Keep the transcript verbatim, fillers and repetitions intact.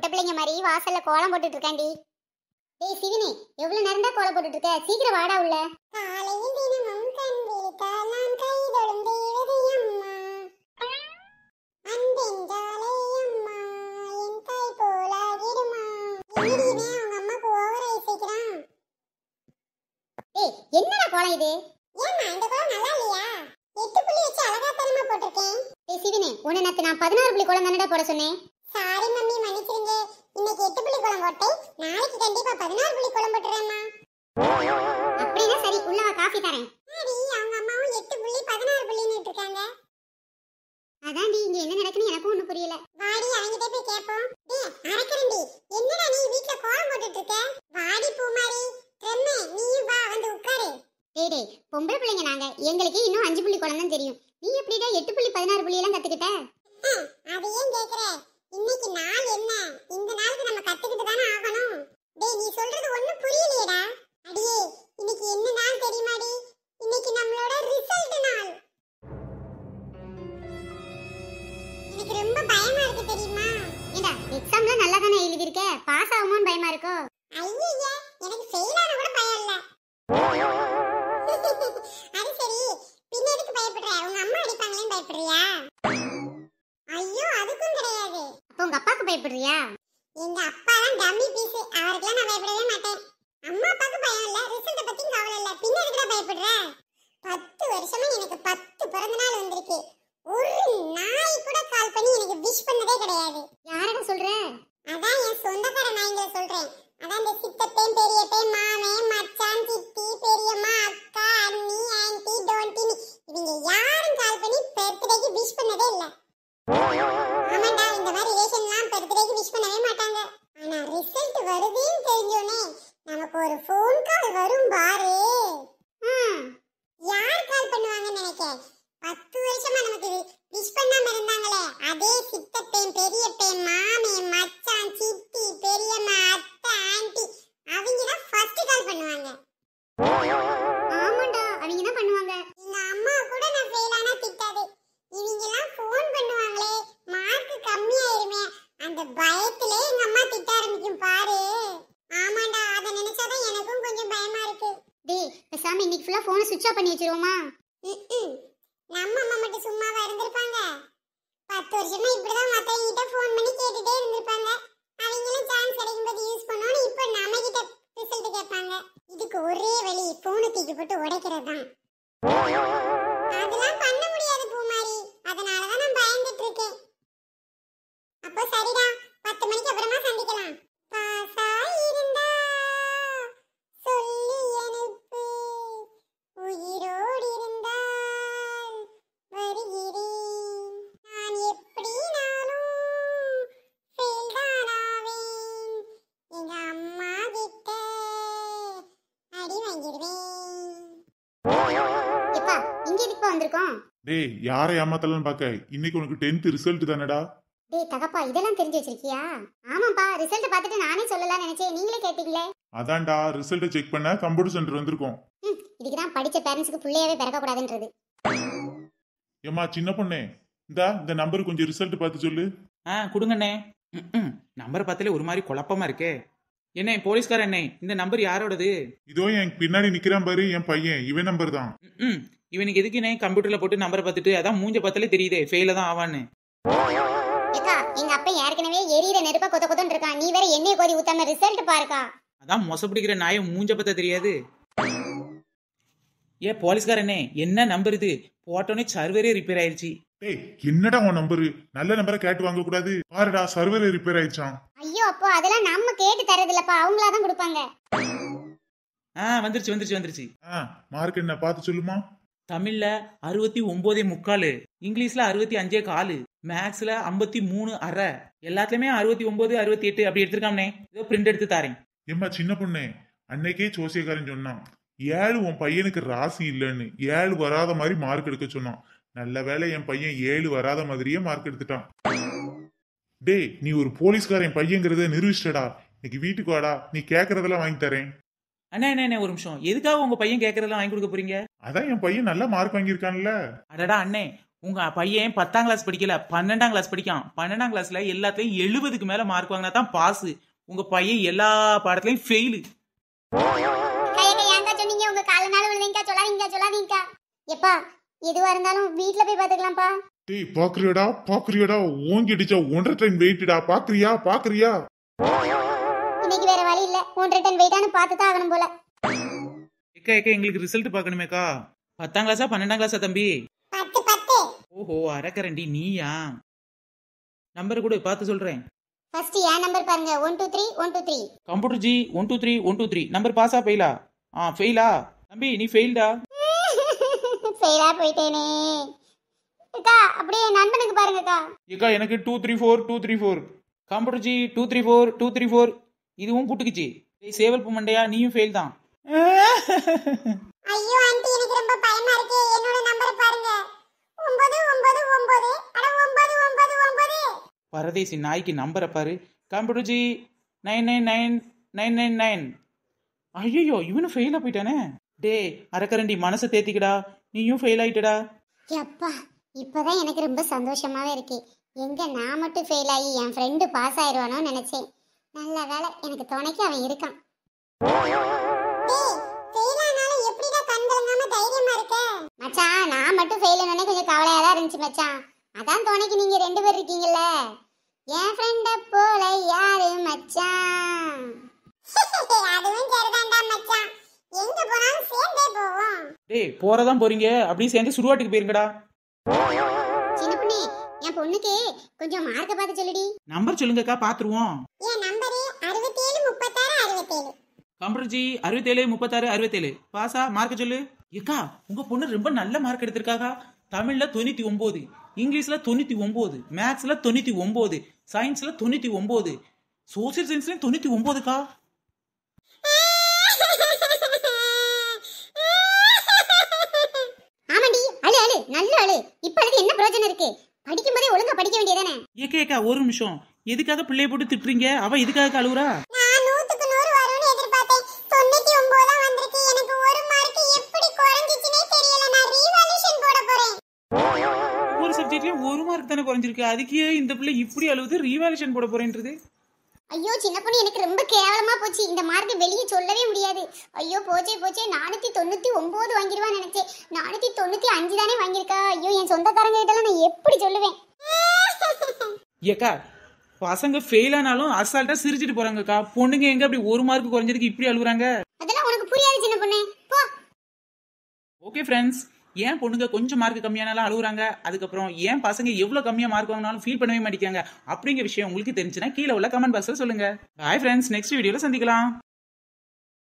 பொட்ட பிள்ளைங்க மாதிரி வாசல்ல கோலம் போட்டுட்டு இருக்காண்டி. டேய் சிவினி, எவ்வளவு நேரம் தான் கோலம் போட்டுட்டு இருக்க? சீக்கிரம் வாடா உள்ள. காலையில் தினமும் கண் விழித்தால் நான் கைதொழும் தேவதை அம்மா, அன்பென்றாலே அம்மா என் தாய் போலாகிடுமா. என்னடிவே உங்க அம்மாக்கு ஓவரா இசைக்கிறான். டேய் என்னடா கோலம் இது? ஏம்மா இந்த கோலம் நல்லா இல்லையா? எட்டு புள்ளி வச்சு அழகா தரமா போட்டுருக்கேன். டேய் சிவினி, உன்னை நேத்து நான் பதினாறு புள்ளி கோலம் தானடா போட சொன்னேன். சாரி மம்மி, மன்னிச்சிருங்க. இன்னைக்கு எட்டு புள்ளி கோலம் போட்டேன், நாளைக்கு கண்டிப்பா பதினாறு புள்ளி கோலம் போட்டுறேம்மா. அப்படினா சரி, உள்ள வா, காபி தரேன். சரி, அவங்க அம்மாவும் எட்டு புள்ளி பதினாறு புள்ளின்னு இருக்காங்க. அதான்டி இங்க என்ன நடக்குன்னு எனக்கும் ஒண்ணும் புரியல. வாடி அவங்கிட்ட போய் கேப்போம். டேய் அரக்கரண்டி, என்னடா நீ வீட்ல கோலம் போட்டுட்டு இருக்க? வாடி பூமாரி, ரெம்மே நீயும் வா, வந்து உட்காரு. டேய் டேய், பொம்பளை பிள்ளைங்க நாங்க, எங்களுக்கு இன்னும் அஞ்சு புள்ளி கோலம் தான் தெரியும். நீ எப்படிடா எட்டு புள்ளி பதினாறு புள்ளி எல்லாம் கத்துக்கிட்ட? அது ஏன் கேக்குற? இன்னைக்கு நாள் என்ன? இந்த நாளுக்கு நம்ம கத்துக்கிட்டு தானே ஆகணும். டேய் நீ சொல்றது ஒண்ணும் புரியலையேடா. அடியே இன்னைக்கு என்ன நாள் தெரியுமாடி? இன்னைக்கு நம்மளோட ரிசல்ட் நாள். எனக்கு ரொம்ப பயமா இருக்கு தெரியுமா? ஏண்டா எக்ஸாம்ல நல்லா தானே எழுதி இருக்க, பாஸ் ஆகுமோன்னு பயமா இருக்கோ? ஐயே எனக்கு ஃபெயில் ஆன கூட பயம் இல்ல. அது சரி, பின்ன எதுக்கு பயப்படுற? உங்க அம்மா அடிப்பாங்களேன்னு பயப்படுறியா? ஐயோ அதுக்கும் கிடையாது. அப்ப உங்க அப்பாக்கு பயப்படுறியா? எங்க அப்பா தான் டம்மி பீஸ், அவருக்குலாம் நான் பயப்படவே மாட்டேன். அம்மா அப்பாக்கு பயம் இல்ல, ரிசல்ட் பத்தி கவலை இல்ல, பின்ன எதுக்குடா பயப்படுற? பத்து வருஷமா எனக்கு பத்து பிறந்த நாள் வந்திருக்கு, ஒரு நாய் கூட கால் பண்ணி எனக்கு விஷ் பண்ணதே கிடையாது. யாரடா சொல்ற? அதான் என் சொந்தக்கார நாய்ங்கள சொல்றேன். அதான் இந்த சித்தப்பேன், பெரியப்பேன், மாமன், மச்சான், சித்தி, பெரியம்மா, அக்கா, அண்ணி, ஆன்ட்டி, டோன்ட்டினி, இவங்க யாரும் கால் பண்ணி பர்த்டேக்கு விஷ் பண்ணதே இல்ல. ஆமாண்டா, இந்த மாதிரி ரிலேஷன்லாம் பர்த்டேக்கு விஷ் பண்ணவே மாட்டாங்க. ஆனா ரிசல்ட் வருதுன்னு தெரிஞ்சோனே நமக்கு ஒரு ஃபோன் கால் வரும் பாரு. யார் கால் பண்ணுவாங்கன்னு நினைக்க? பத்து வருஷமா நமக்கு விஷ் பண்ணாம இருந்தாங்களே, அதே சித்தப்பேன், பெரியப்பேன், மாமே, மச்சான், சித்தி, பெரியம்மா, அத்தை, ஆன்ட்டி, அவங்க தான் ஃபர்ஸ்ட் கால் பண்ணுவாங்க. ஆமாண்டா, அவங்க தான் பண்ணுவாங்க. எங்க அம்மா கூட நான் ஃபெயில் ஆனா திட்டாது, இவங்க எல்லாம் ஃபோன் பண்ணுவாங்களே, மார்க் கம்மியாயிருமே, அந்த பயத்திலே எங்க அம்மா திட்ட ஆரம்பிக்கும் பாரு. ஆமாண்டா, அத நினைச்சாதான் எனக்கும் கொஞ்சம் பயமா இருக்கு. டேய் பேசாம இன்னைக்கு ஃபுல்லா போனை சுவிட்ச் ஆஃப் பண்ணி வச்சிருவோமா? நம்ம அம்மா மட்டும் சும்மாவா இருந்திருப்பாங்க? பத்து வருஷமா இப்படிதான் மத்தவங்க கிட்ட ஃபோன் பண்ணி கேட்டுட்டே இருந்திருப்பாங்க. அவங்களும் சான்ஸ் கிடைக்கும்போது யூஸ் பண்ணோன்னு இப்ப நம்ம கிட்ட ரிசல்ட் கேட்பாங்க. இதுக்கு ஒரே வழி போனை தூக்கி போட்டு உடைக்கிறது தான். அதெல்லாம் பண்ண முடியாது பூமாரி, அதனாலதான் நான் பயந்துட்டு இருக்கேன். அப்போ சரிடா, பத்து மணிக்கு அப்புறமா சந்திக்கலாம். பாசா இருந்தா சொல்லி அனுப்பு, உயிரோடு இருந்தால் வருகிறேன். நான் எப்படினாலும் ஃபெயில் தான் ஆவேன், எங்க அம்மா கிட்ட அடி வாங்கிடுவேன். எப்பா இங்க எதுக்கு வந்திருக்கோம்? டேய் யாரை ஏமாத்தலன்னு பாக்க, இன்னைக்கு உனக்கு டென்த் ரிசல்ட் தானடா. டேய் தகப்பா, இதெல்லாம் தெரிஞ்சு வச்சிருக்கியா? ஆமாப்பா, ரிசல்ட் பார்த்துட்டு நானே சொல்லலாம் நினைச்சேன், நீங்களே கேட்டீங்களே. அதான்டா ரிசல்ட் செக் பண்ண கம்ப்யூட்டர் சென்டர் வந்திருக்கோம். இதுக்கு தான் படிச்ச பேரண்ட்ஸ்க்கு புள்ளையவே பிறக்க கூடாதுன்றது. ஏமா சின்ன பொண்ணே, இந்தா இந்த நம்பர் கொஞ்சம் ரிசல்ட் பார்த்து சொல்லு. ஆ கொடுங்கண்ணே. ம் நம்பர் பார்த்தாலே ஒரு மாதிரி குழப்பமா இருக்கே. என்ன போலீஸ்கார என்ன, இந்த நம்பர் யாரோடது? இதோ என் பின்னாடி நிக்கிறான் பாரு, என் பையன், இவன் நம்பர் தான். ம் இவனுக்கு எதுக்குண்ணே கம்ப்யூட்டர்ல போட்டு நம்பரை பார்த்துட்டு, அதான் மூஞ்ச பார்த்தாலே தெரியுதே ஃபெயில தான் ஆவான்னு. ஏக்கா எங்க அப்பா ஏற்கனவே எரியிற நெருப்ப கொத்த கொத்தன்னு இருக்கான், நீ வேற எண்ணெய் கோரி ஊத்தாம ரிசல்ட் பாருக்கா. அதான் மொசப்பிடிக்கிற நாயை மூஞ்ச பார்த்தா தெரியாது. ஏ போலீஸ்காரனே, என்ன நம்பர் இது? போட்டோன்னே சர்வரே ரிப்பேர் ஆயிடுச்சு. டேய் என்னடா உன் நம்பரு? நல்ல நம்பரை கேட்டு வாங்க கூடாது. பாருடா சர்வர் ரிப்பேர் ஆயிடுச்சான். ஐயோ அப்போ அதெல்லாம் நம்ம கேட்டு தரது இல்லப்பா, அவங்களா தான் கொடுப்பாங்க. ஆ வந்துருச்சு வந்துருச்சு வந்துருச்சு. ஆ மார்க் என்ன பார்த்து சொல்லுமா? தமிழ்ல அறுபத்தி ஒன்பதே முக்காலு, இங்கிலீஷ்ல அறுபத்தி அஞ்சே காலு, மேக்ஸ்ல ஐம்பத்தி மூணு அரை, எல்லாத்துலயுமே அறுபத்தி ஒன்பது அறுபத்தி எட்டு அப்படி எடுத்திருக்காம்னே. ஏதோ பிரிண்ட் எடுத்து தாரேன். ஏம்மா சின்ன பொண்ணே, அன்னைக்கே ஜோசியக்காரன் சொன்னான் ஏழு உன் பையனுக்கு ராசி இல்லைன்னு, ஏழு வராத மாதிரி மார்க் எடுக்க சொன்னான். நல்ல வேளை என் பையன் ஏழு வராத மாதிரியே மார்க் எடுத்துட்டான். டே நீ ஒரு போலீஸ்காரன் பையங்கிறத நிரூபிச்சிட்டடா. இன்னைக்கு வீட்டுக்கு வாடா, நீ கேக்குறதெல்லாம் வாங்கி தரேன். அண்ணா என்ன ஒரு நிமிஷம், எதுக்காக உங்க பையன் கேட்கறதெல்லாம் வாங்கி கொடுக்க போறீங்க? அதான் என் பையன் நல்ல மார்க் வாங்கியிருக்கான்ல. அடடா அண்ணே, உங்க பையன் பத்தாம் கிளாஸ் படிக்கல பன்னெண்டாம் கிளாஸ் படிக்கான். பன்னெண்டாம் கிளாஸ்ல எல்லாத்துலயும் எழுபதுக்கு மேல மார்க் வாங்கினா தான் பாஸ். உங்க பையன் எல்லா பாடத்துலயும் ஃபெயிலு. ஏன்க்கா சொன்னீங்க? உங்க கால நாள் விழுந்தீங்கக்கா, சொல்லாதீங்கக்கா சொல்லாதீங்கக்கா. எப்பா எதுவா இருந்தாலும் வீட்ல போய் பாத்துக்கலாம்ப்பா. டேய் பாக்குறியாடா பாக்குறியாடா ஓங்கி அடிச்சா ஒன்றரை டன் வெயிட்டடா. பாக்குறியா பாக்குறியா? இன்னைக்கு வேற வழி இல்ல, ஒன்றரை டன் வெயிட்டானு பார்த்து தான் ஆகணும் போல. ஏக்கா ஏக்கா எங்களுக்கு ரிசல்ட் பார்க்கணுமேக்கா. பத்தாம் கிளாஸா பன்னெண்டாம் கிளாஸா தம்பி? பத்து பத்து. ஓஹோ அரக்கரண்டி நீயா? நம்பர் கூட பார்த்து சொல்றேன். ஃபர்ஸ்ட் ஏன் நம்பர் பாருங்க. One two three one two three. Computer ji one two three one two three. Number பாஸா ஃபெயிலா? ஆ ஃபெயிலா தம்பி, நீ ஃபெயில்டா. ஃபெயிலா போயிட்டேனே. அக்கா அப்படியே நண்பனுக்கு பாருங்கக்கா. ஏக்கா எனக்கு two three four two three four. Computer ji two three four two three four. இதுவும் புட்டுக்குச்சு. சேவல் பூமண்டையா நீயும் ஃபெயில் தான். ஐயோ ஆண்டி எனக்கு ரொம்ப பயமா இருக்கு. என்னோட நம்பர் பாருங்க. ஒன்பது ஒன்பது ஒன்பது. அட ஒன்பது ஒன்பது ஒன்பது. பரதேசி நாய்க்கு நம்பரை பாரு. Computer ji nine nine nine nine nine nine. ஐயோ இவனும் ஃபெயிலா போயிட்டானே. டே அரக்கரண்டி மனசை தேத்திக்கடா, நீயும் ஃபெயில் ஆயிட்டடா. எப்பா இப்பதான் எனக்கு ரொம்ப சந்தோஷமாவே இருக்கு. எங்க நான் மட்டும் ஃபெயில் ஆகி என் ஃப்ரெண்டு பாஸ் ஆயிடுவானோ நினைச்சேன். நல்ல வேளை எனக்கு துணைக்கு அவன் இருக்கான். மச்சான் நான் மட்டும் ஃபெயில் ஆனே கொஞ்சம் கவலையா தான் இருந்துச்சு மச்சான். அதான் துணைக்கு நீங்க ரெண்டு பேர் இருக்கீங்கல்ல. என் ஃப்ரெண்ட போல யாரு மச்சான்? அதுவும் சரிதான்டா மச்சான். எங்க போனாலும் சேர்ந்தே போவோம். டேய் போறதான் போறீங்க, அப்படியே சேர்ந்து சுடுகாட்டுக்கு போயிருங்கடா. சின்ன பொண்ணு என் பொண்ணுக்கு கொஞ்சம் மார்க்க பார்த்து சொல்லுடி. நம்பர் சொல்லுங்கக்கா பாத்துருவோம். என் நம்பர் அறுபத்தேழு முப்பத்தாறு அறுபத்தேழு. கம்ப்யூட்டர் ஜி அறுபத்தேழு முப்பத்தாறு அறுபத்தேழு. பாஸா மார்க்க சொல்லு. ஏக்கா உங்க பொண்ணு ரொம்ப நல்ல மார்க் எடுத்திருக்காக்கா. தமிழ்ல தொண்ணூத்தி ஒன்பது, இங்கிலீஷ்ல தொண்ணூத்தி ஒன்பது, மேத்ஸ்ல தொண்ணூத்தி ஒன்பது, சயின்ஸ்ல தொண்ணூத்தி ஒன்பது, சோசியல் சயின்ஸ்லயும் தொண்ணூத்தி ஒன்பதுக்கா. ஆமாண்டி அழு அழு நல்ல அழு. இப்ப அதுக்கு என்ன பிரயோஜனம் இருக்கு? படிக்கும் போதே ஒழுங்கா படிக்க வேண்டியதானே. ஏக்கா ஏக்கா ஒரு நிமிஷம், எதுக்காக பிள்ளைய போட்டு திட்டுறீங்க? அவ எதுக்காக அழுவுறா? நான் நூறுக்கு நூறு வரும்னு எதிர்பார்த்தேன். தொண்ணூத்தி ஒன்பது தான் வந்திருக்கு. எனக்கு ஒரு மார்க் எப்படி குறைஞ்சிச்சுனே தெரியல. நான் ரீவால்யூஷன் போட போறேன். ஒரு சப்ஜெக்ட்லயும் ஒரு மார்க் தானே குறைஞ்சிருக்கு. அதுக்கே இந்த பிள்ளை இப்படி அழுவுது, ரீவால்யூஷன் போட போறேன்றது. ஐயோ சின்ன பொண்ணு எனக்கு ரொம்ப கேவலமா போச்சு. இந்த மார்க் வெளியே சொல்லவே முடியாது. ஐயோ போச்சே போச்சே. நானூத்தி தொண்ணூத்தி ஒன்பது வாங்கிடுவான்னு நினைச்சேன். நானூத்தி தொண்ணூத்தி அஞ்சு தானே வாங்கியிருக்கா. ஐயோ என் சொந்தக்காரங்க கிட்ட நான் எப்படி சொல்லுவேன்? ஏக்கா பசங்க ஃபெயில் ஆனாலும் அசால்ட்டா சிரிச்சிட்டு போறாங்கக்கா. பொண்ணுங்க எங்க அப்படி ஒரு மார்க் குறைஞ்சதுக்கு இப்படி அழுகுறாங்க? அதெல்லாம் உனக்கு புரியாது சின்ன பொண்ணு போ. ஓகே ஃப்ரெண்ட்ஸ், ஏன் பொண்ணுங்க கொஞ்சம் மார்க் கம்மியானாலும் அழுகுறாங்க, அதுக்கப்புறம் ஏன் பசங்க எவ்வளவு கம்மியா மார்க் வாங்கினாலும் ஃபீல் பண்ணவே மாட்டேங்காங்க அப்படிங்கிற விஷயம் உங்களுக்கு தெரிஞ்சுன்னா கீழே உள்ள கமெண்ட் பாக்ஸ்ல சொல்லுங்க. பாய் ஃப்ரெண்ட்ஸ், நெக்ஸ்ட் வீடியோல சந்திக்கலாம்.